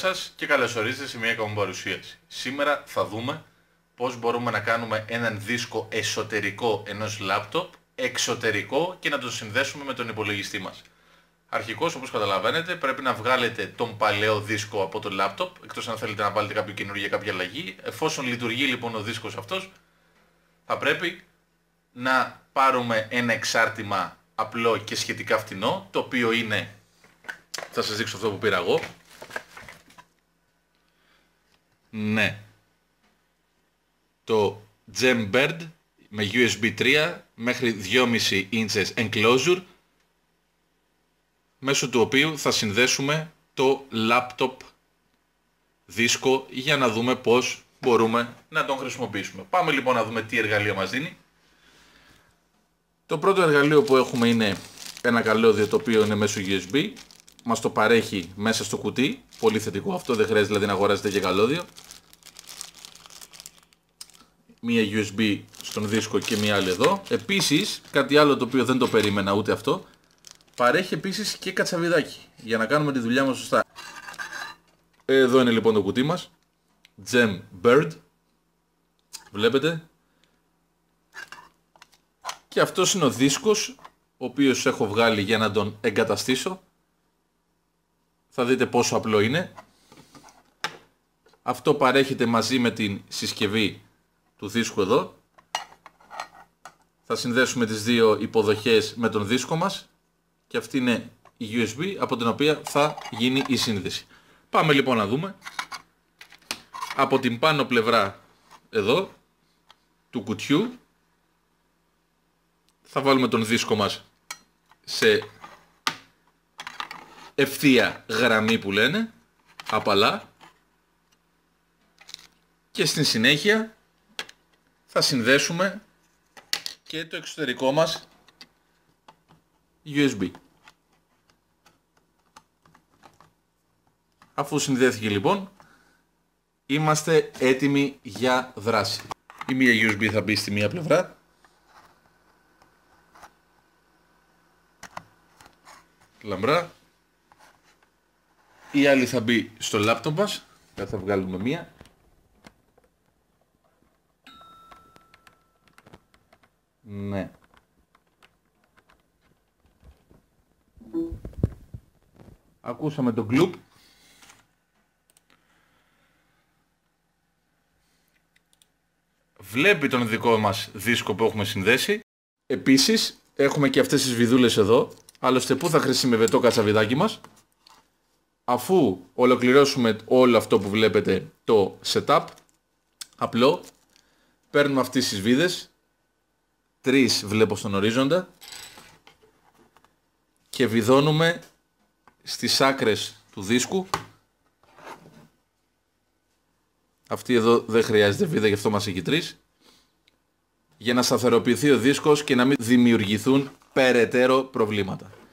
σας και καλώς ορίσατε σε μια ακόμα παρουσίαση. Σήμερα θα δούμε πώς μπορούμε να κάνουμε έναν δίσκο εσωτερικό ενός λάπτοπ εξωτερικό και να τον συνδέσουμε με τον υπολογιστή μας. Αρχικώς, όπως καταλαβαίνετε, πρέπει να βγάλετε τον παλαιό δίσκο από το λάπτοπ, εκτός αν θέλετε να βάλετε κάποιο καινούργιο, κάποια αλλαγή. Εφόσον λειτουργεί λοιπόν ο δίσκος αυτός, θα πρέπει να πάρουμε ένα εξάρτημα απλό και σχετικά φτηνό, το οποίο είναι, θα σας δείξω αυτό που πήρα εγώ. Ναι, το Gembird με USB 3 μέχρι 2,5 inches enclosure, μέσω του οποίου θα συνδέσουμε το laptop δίσκο για να δούμε πώς μπορούμε να τον χρησιμοποιήσουμε. Πάμε λοιπόν να δούμε τι εργαλείο μας δίνει. Το πρώτο εργαλείο που έχουμε είναι ένα καλώδιο το οποίο είναι μέσω USB. Μας το παρέχει μέσα στο κουτί. Πολύ θετικό αυτό, δεν χρειάζεται δηλαδή να αγοράζετε και καλώδιο. Μία USB στον δίσκο και μία άλλη εδώ. Επίσης, κάτι άλλο το οποίο δεν το περίμενα ούτε αυτό, παρέχει επίσης και κατσαβιδάκι για να κάνουμε τη δουλειά μας σωστά. Εδώ είναι λοιπόν το κουτί μας. Gembird. Βλέπετε. Και αυτός είναι ο δίσκος, ο οποίος έχω βγάλει για να τον εγκαταστήσω. Θα δείτε πόσο απλό είναι. Αυτό παρέχεται μαζί με την συσκευή του δίσκου εδώ. Θα συνδέσουμε τις δύο υποδοχές με τον δίσκο μας. Και αυτή είναι η USB από την οποία θα γίνει η σύνδεση. Πάμε λοιπόν να δούμε. Από την πάνω πλευρά εδώ του κουτιού θα βάλουμε τον δίσκο μας σε ευθεία γραμμή που λένε, απαλά, και στην συνέχεια θα συνδέσουμε και το εξωτερικό μας USB. Αφού συνδέθηκε λοιπόν, είμαστε έτοιμοι για δράση. Η μία USB θα μπει στη μία πλευρά. Λαμπρά. Η άλλη θα μπει στο λάπτοπ μας. Θα βγάλουμε μία. Ναι. Ακούσαμε το κλουπ. Βλέπει τον δικό μας δίσκο που έχουμε συνδέσει. Επίσης έχουμε και αυτές τις βιδούλες εδώ. Άλλωστε πού θα χρησιμεύει το κατσαβιδάκι μας. Αφού ολοκληρώσουμε όλο αυτό που βλέπετε το setup, απλό, παίρνουμε αυτές τις βίδες, 3 βλέπω στον ορίζοντα, και βιδώνουμε στις άκρες του δίσκου. Αυτή εδώ δεν χρειάζεται βίδα, γι' αυτό μας έχει 3, για να σταθεροποιηθεί ο δίσκος και να μην δημιουργηθούν περαιτέρω προβλήματα.